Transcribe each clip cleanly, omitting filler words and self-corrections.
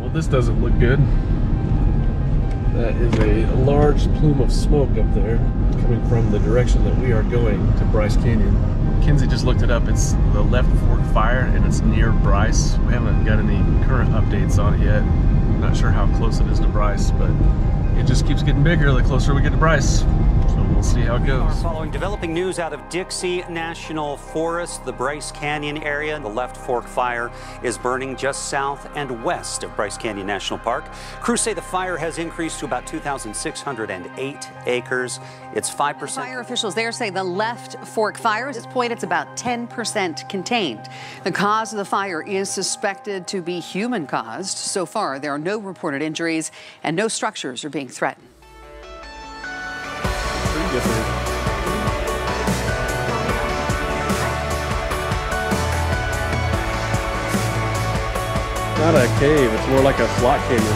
Well, this doesn't look good. That is a large plume of smoke up there coming from the direction that we are going to Bryce Canyon. Kenzie just looked it up. It's the Left Fork Fire and it's near Bryce. We haven't got any current updates on it yet. Not sure how close it is to Bryce, but it just keeps getting bigger the closer we get to Bryce. So we'll see how it goes. Following developing news out of Dixie National Forest, the Bryce Canyon area, the Left Fork Fire is burning just south and west of Bryce Canyon National Park. Crews say the fire has increased to about 2,608 acres. It's 5%. Fire officials there say the Left Fork Fire, at this point, it's about 10% contained. The cause of the fire is suspected to be human caused. So far, there are no reported injuries and no structures are being threatened. Different. Not a cave, it's more like a slot canyon.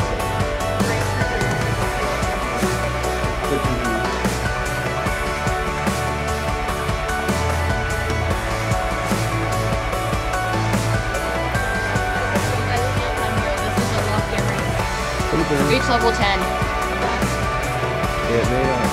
Reach level 10. Yeah, they are.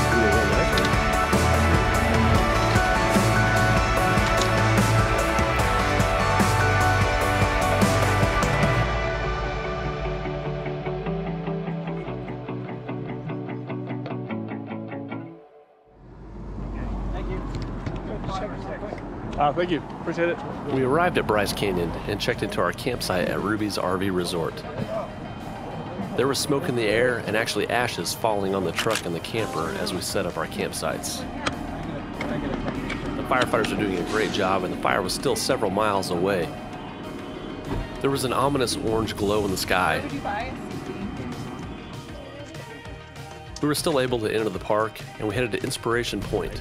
Thank you. Appreciate it. We arrived at Bryce Canyon and checked into our campsite at Ruby's RV Resort. There was smoke in the air and actually ashes falling on the truck and the camper as we set up our campsites. The firefighters are doing a great job and the fire was still several miles away. There was an ominous orange glow in the sky. We were still able to enter the park and we headed to Inspiration Point.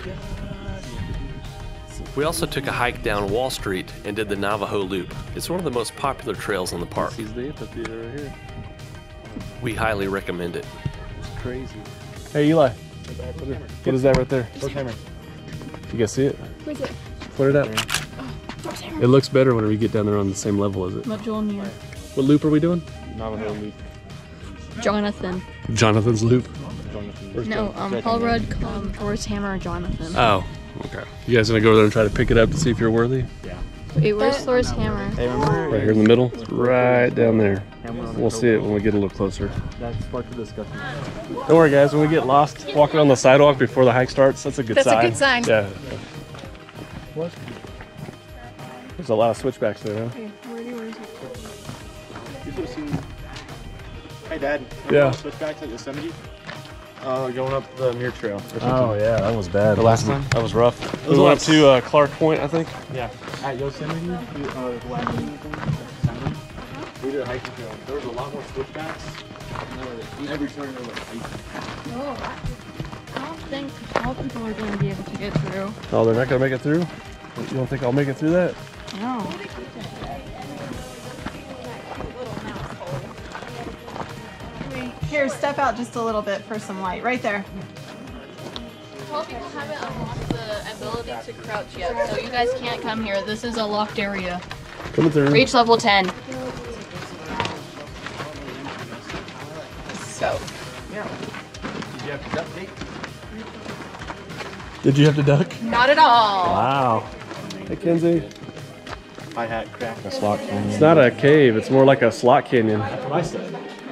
We also took a hike down Wall Street and did the Navajo Loop. It's one of the most popular trails in the park. Here's the amphitheater right here. We highly recommend it. It's crazy. Hey Eli, what is that right there? You guys see it? Where's it? Put it up. It looks better whenever you get down there on the same level as it. What loop are we doing? Navajo Loop. Jonathan. Jonathan's loop. No, Paul Rudd, Forrest Hammer, Jonathan. Oh, okay. You guys gonna go over there and try to pick it up to see if you're worthy? Yeah. Wait, where's Forrest Hammer? Hey, remember? Right here in the middle? Right down there. We'll see it when we get a little closer. That sparked a discussion. Don't worry guys, when we get lost walking on the sidewalk before the hike starts, that's a good sign. That's a good sign. Yeah. What? There's a lot of switchbacks there, huh? Hey Dad, Yeah. switchbacks at Yosemite? Going up the Muir Trail. Oh yeah, that was bad. The last time? That was rough. We went up to Clark Point, I think. Yeah. At Yosemite, the last thing, we did a hiking trail. There was a lot more switchbacks. In every turn there was hiking. Oh, I don't think all people are going to be able to get through. Oh, they're not gonna make it through? You don't think I'll make it through that? No. Here, step out just a little bit for some light. Right there. Well, people haven't unlocked the ability to crouch yet, so you guys can't come here. This is a locked area. Coming through. Reach level 10. Go. Did you have to duck? Not at all. Wow. Hey Kenzie. My hat cracked. A slot canyon. It's not a cave, it's more like a slot canyon. That's what I said.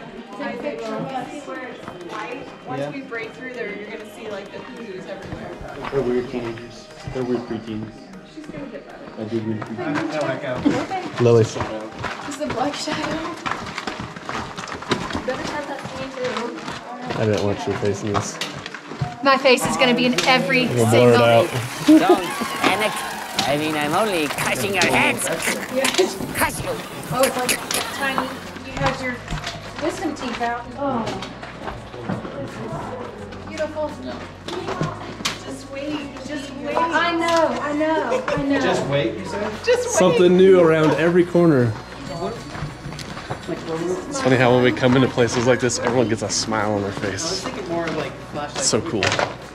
Once we break through there, you're going to see like the hoodoos everywhere. They're weird teenagers. They're weird preteens. She's going to get better. I do weird preteens. Lily. It's the black shadow. Better have that scene too. I didn't want your face in this. My face is going to be in every We'll blur single it out. Don't panic. I mean, I'm only cutting your heads. Cut you. Oh, it's like tiny. You had your wisdom teeth out. Oh. Beautiful. Just wait. Just wait. I know. Just wait, you said? Just wait. Something new around every corner. It's funny how when we come into places like this, everyone gets a smile on their face. It's so cool.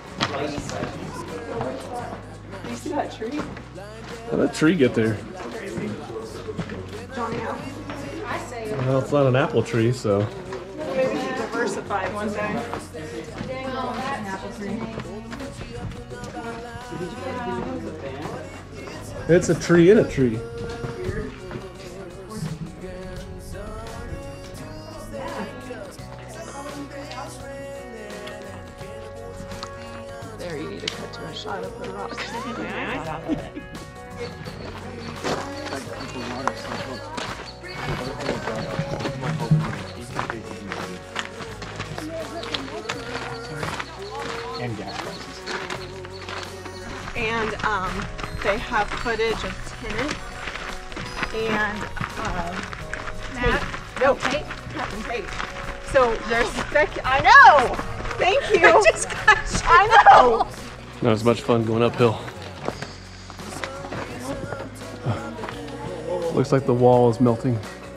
You see that tree? How did that tree get there? Johnny, I say Well, it's not an apple tree, so. Maybe we should diversify one day. It's a tree in a tree. There, you need to cut to a shot of the rock. And gas prices. And they have footage of Tennant and Matt. No, Tate. Captain Tate. So there's I know. Thank you. I know. Not as much fun going uphill. Looks like the wall is melting.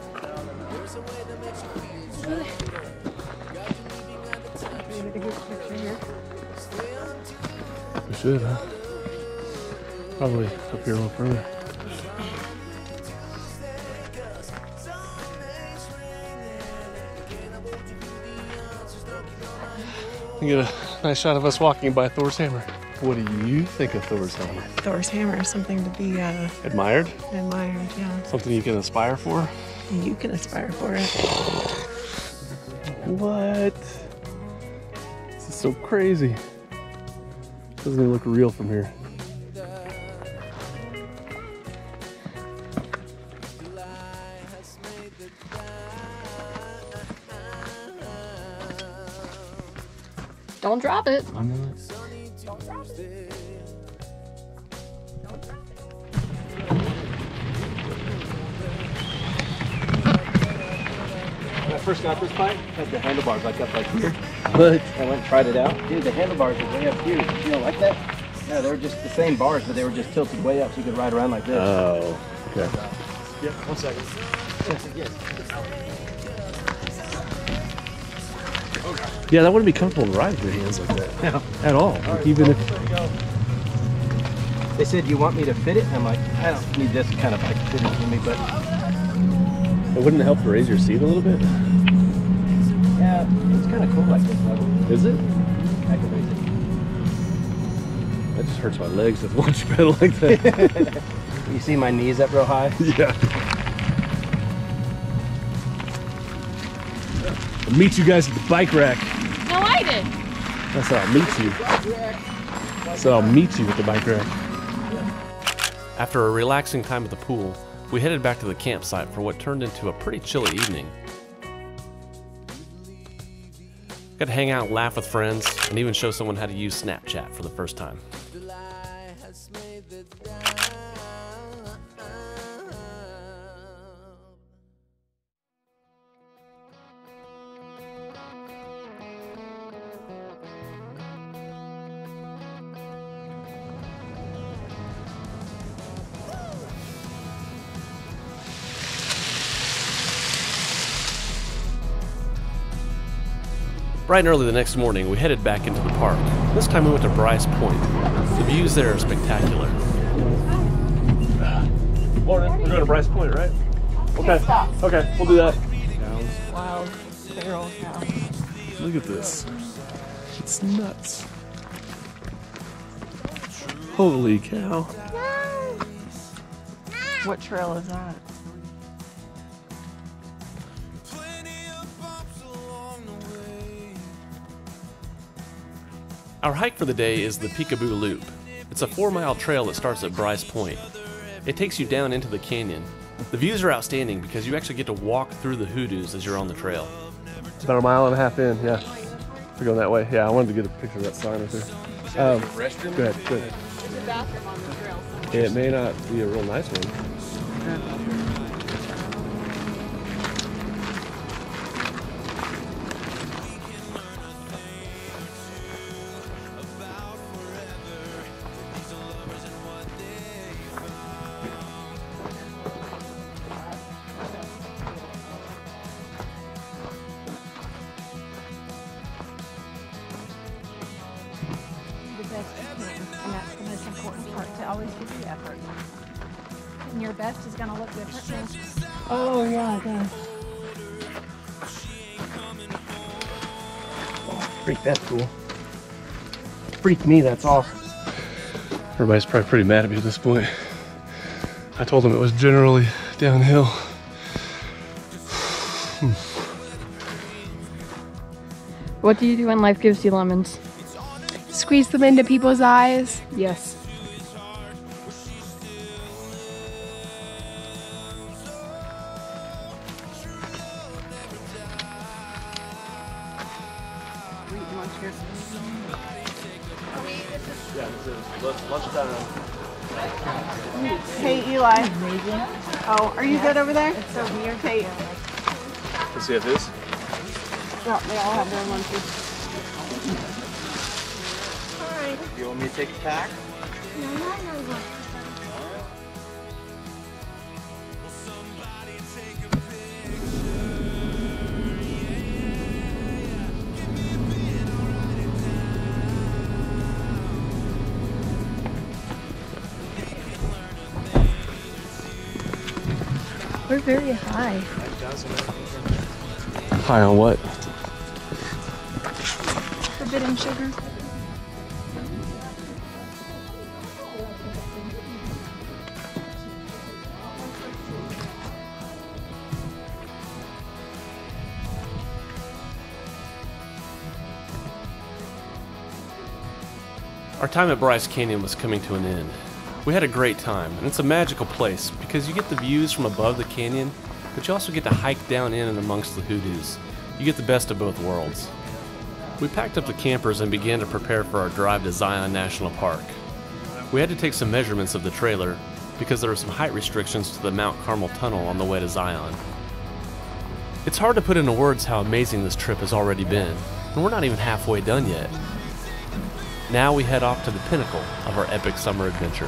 We should, huh? Probably up here a little further. You get a nice shot of us walking by Thor's hammer. What do you think of Thor's hammer? Thor's hammer is something to be Admired? admired, yeah. Something you can aspire for? You can aspire for it. What? This is so crazy. Doesn't even look real from here. Don't drop it. When I first got this bike, I had the handlebars like up like here. But I went and tried it out. Dude, the handlebars are way up here. You know, like that? Yeah, they were just the same bars, but they were just tilted way up so you could ride around like this. oh, okay. Yeah, 1 second. Yes. Yeah, that wouldn't be comfortable to ride with your hands like that. No. At all. Like, even if They said, you want me to fit it? And I'm like, I don't need this kind of bike fitted to me, but it wouldn't help to raise your seat a little bit. yeah, it's kind of cool like this level. Is it? I can raise That just hurts my legs to watch you pedal like that. it. You see my knees up real high? Yeah. I'll meet you guys at the bike rack. No, I did. That's how I'll meet you. So I'll meet you at the bike rack. After a relaxing time at the pool, we headed back to the campsite for what turned into a pretty chilly evening. Got to hang out, laugh with friends, and even show someone how to use Snapchat for the first time. Bright and early the next morning, we headed back into the park. This time we went to Bryce Point. The views there are spectacular. Morning. We're going to Bryce Point, right? Okay. Okay, we'll do that. Wow, barrel cow. Look at this. It's nuts. Holy cow. What trail is that? Our hike for the day is the Peekaboo Loop. It's a 4-mile trail that starts at Bryce Point. It takes you down into the canyon. The views are outstanding because you actually get to walk through the hoodoos as you're on the trail. It's about 1.5 miles in, yeah. We're going that way. Yeah, I wanted to get a picture of that sign right there. Go ahead, go ahead. There's a bathroom on the trail somewhere. It may not be a real nice one. The best you can, and that's the most important part, to always give the effort. And your best is going to look different now. Oh yeah, it does. Freak, that's cool. Freak me, that's awesome. Everybody's probably pretty mad at me at this point. I told them it was generally downhill. What do you do when life gives you lemons? Squeeze them into people's eyes. Yes. Yeah, this is lunchtime. Hey, Eli. Oh, are you good over there? It's so weird. Hey. Let's see if this. No, they all have their lunches. Alright. You want me to take a pack? We're very high. High on what? Forbidden sugar. Our time at Bryce Canyon was coming to an end. We had a great time, and it's a magical place because you get the views from above the canyon, but you also get to hike down in and amongst the hoodoos. You get the best of both worlds. We packed up the campers and began to prepare for our drive to Zion National Park. We had to take some measurements of the trailer because there are some height restrictions to the Mount Carmel Tunnel on the way to Zion. It's hard to put into words how amazing this trip has already been, and we're not even halfway done yet. Now we head off to the pinnacle of our epic summer adventure.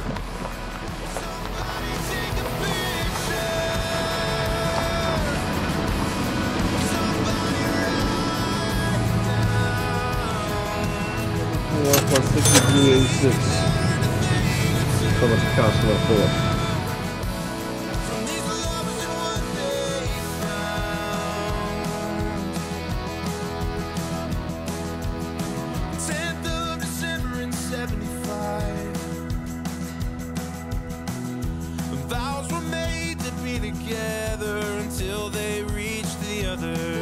How much it costs to fill up? Vows were made to be together until they reached the other